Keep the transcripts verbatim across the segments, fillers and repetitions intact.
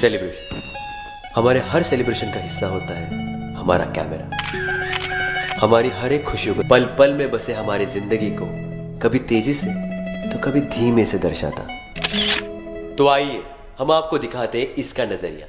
Celebration, हमारे हर celebration का हिस्सा होता है हमारा कैमरा। हमारी हर एक खुशियों को, पल पल में बसे हमारी जिंदगी को कभी तेजी से तो कभी धीमे से दर्शाता। तो आइए हम आपको दिखाते हैं इसका नजरिया।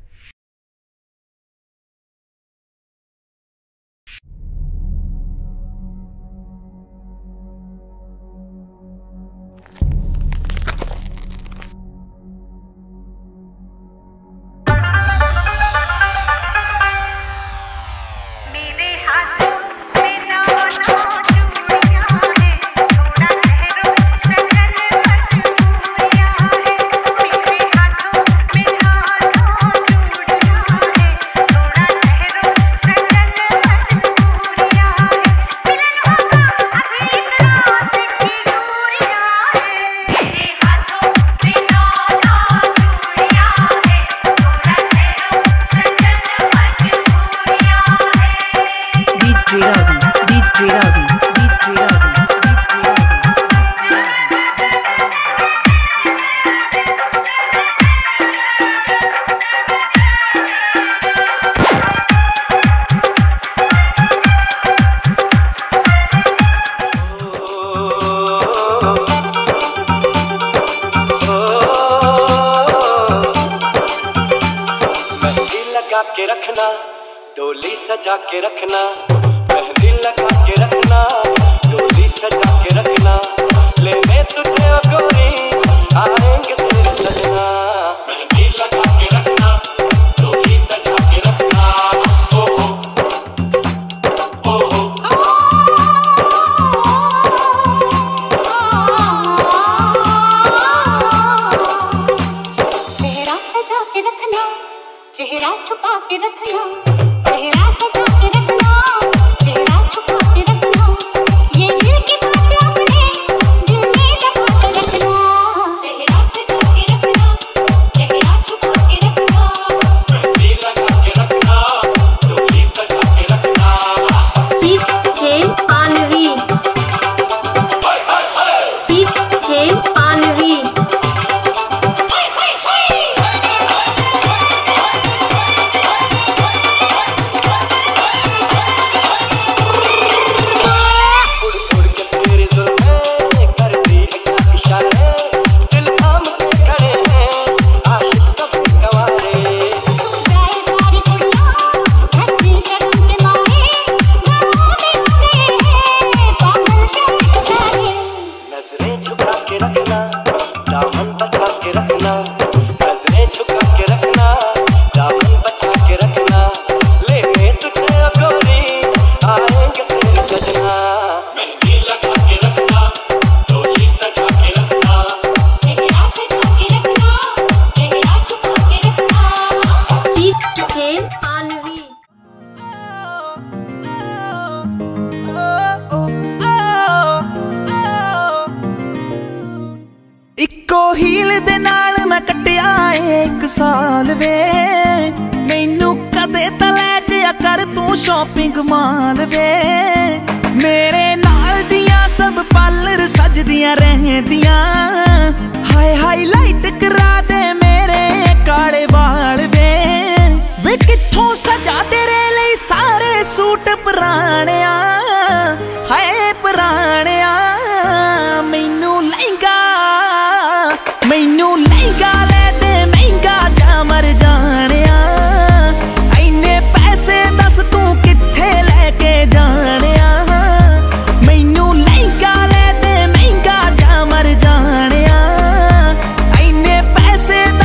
के रखना, डोली सजा के रखना, मेहंदी लगा के रखना, डोली सजा के रखना, लेने तुझे ओ गोरी आएंगे तेरे सजना। मेहंदी लगा के रखना, डोली सजा के रखना, ओ हो ओ हो। चेहरा सजा के रखना, चेहरा छुपा के रखना, चेहरा सजा के रखना, चेहरा छुपा के रखना, ये दिल की बातें अपने दिल में दबा के रखना। चेहरा सजा के रखना, चेहरा छुपा के रखना, मेहंदी लगा के रखना, डोली सजा के रखना। सीप चेन आनवी, सीप चेन आनवी। दामन बचा के रखना, नजरें झुका के रखना, दामन बचा के रखना, लेने तुझे ओ गोरी आएंगे तेरे सजना। मेहंदी लगा के रखना, डोली सजा के रखना, चेहरा सजा के रखना, चेहरा छुपा के रखना। सीप चेन आनवी। इको हील दे नाल मैं कटिया एक साल वे, मैनू कदे तले जिया कर तू शॉपिंग माल वे। मेरे नाल दियां सब पार्लर सजदियां रहदियां, हाय हाईलाइट करा दे मेरे काले वाल वे। वे कित्थों सजा तेरे लिए सारे सूट पुराणिया, हाय पुराणिया। मैनू लहंगा मैनू लहंगा ले दे महंगा जा मर जानिया, इन्ने पैसे दस तू कित्थे लेके जानिया। मैनू लहंगा ले दे महंगा जा मर जानिया, इन्ने पैसे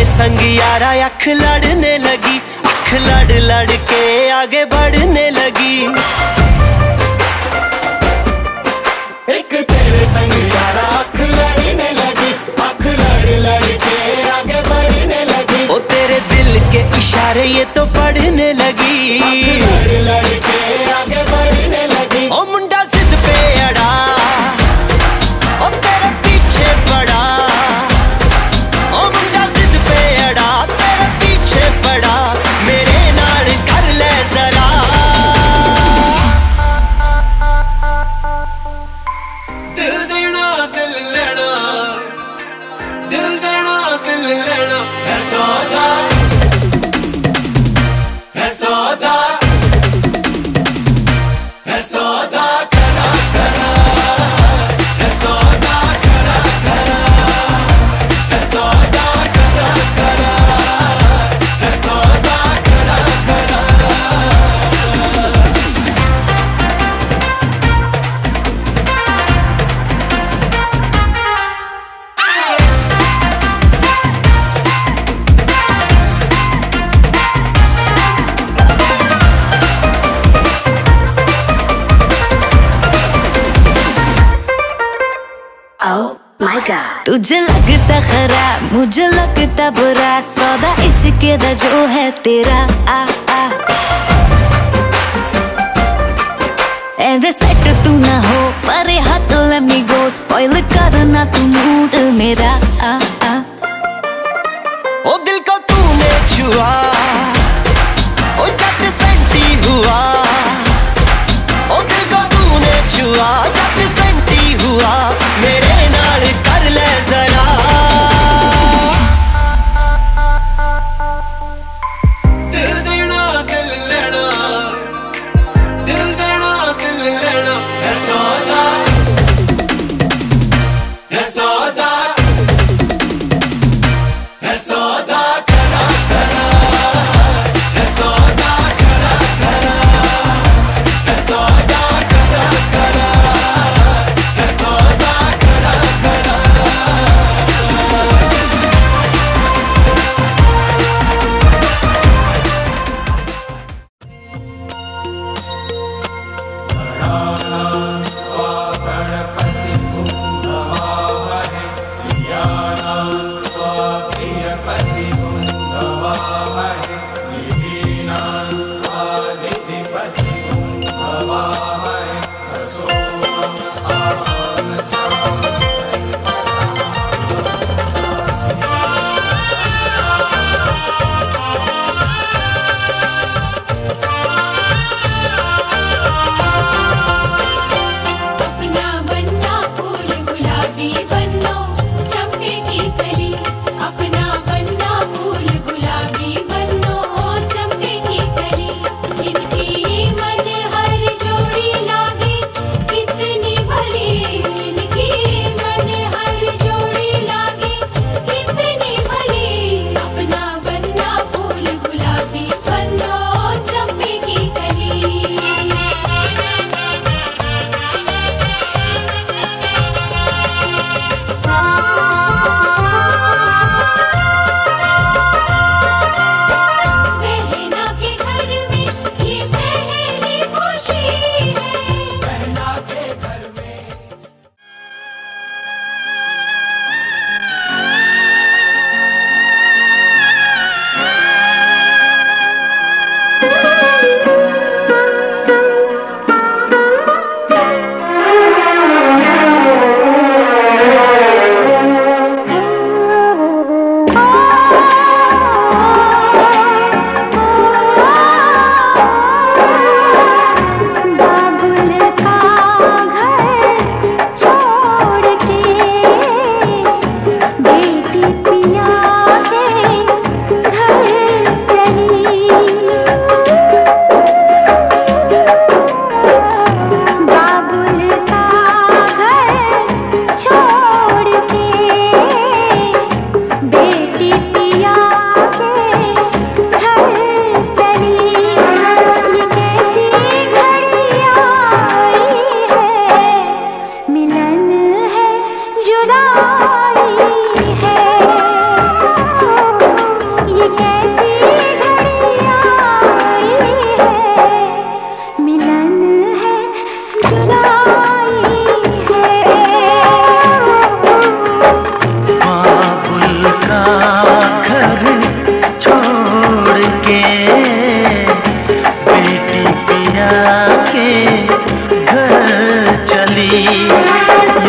संग यारा अख लड़ने लगी, अख लड़ लड़ के आगे बढ़ने लगी। एक तेरे संग यारा अख लड़ने लगी, अख लड़ लड़ के आगे बढ़ने लगी। ओ तेरे दिल के इशारे ये तो पढ़ने लगी, अख लड़ लड़ के आगे बढ़ने लगी। ओ मुंडा जिद पे अड़ा, ओ तेरे पीछे पड़ा, ओ मुंडा जिद पे अड़ा, तेरे पीछे पड़ा, मेरे नाल कर ले जरा। दिल देना दिल लेना, दिल देना दिल लेना है सौदा, है सौदा, है सौदा करा करा, है सौदा करा करा, है सौदा करा करा, है सौदा करा करा। Oh my God, तुझे लगता खराब मुझे लगता बुरा, सौदा इश्क दा जो है तेरा आ आ। एवे सेट तू ना हो परे हट let me go, स्पॉइल करना तू मूड मेरा आ आ। ओ दिल को तूने छुआ, ओ जट सेंटी हुआ, ओ दिल को तूने छुआ, जट सेंटी हुआ, मेरे नाल कर ले जरा। दिल देना दिल लेना, दिल देना दिल लेना है सौदा, है सौदा, है सौदा करा करा, है सौदा करा करा, है सौदा करा करा, है सौदा करा करा। अपना बनना फूल गुलाबी बनो चंपे की कली, अपना बनना फूल गुलाबी बनो चंपे की कली। इनकी मन हर जोड़ी लागे कितनी भली, इनकी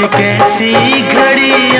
कैसी घड़ी